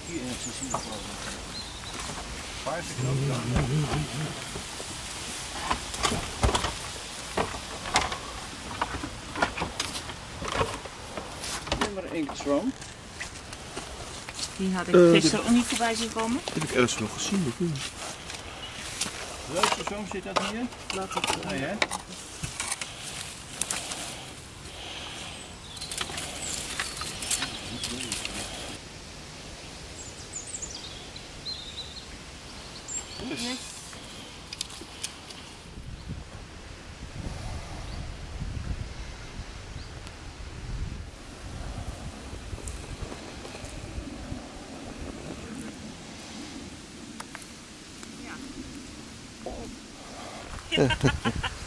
hier ergens te zien geloof ik. Paars ik ook dan. Nummer 1 stroom. Die had ik gisteren ook niet voorbij zien komen. Heb ik ergens nog gezien of niet? Welke stroom zit dat hier? Laat ik Nee hè? Yes. Ja.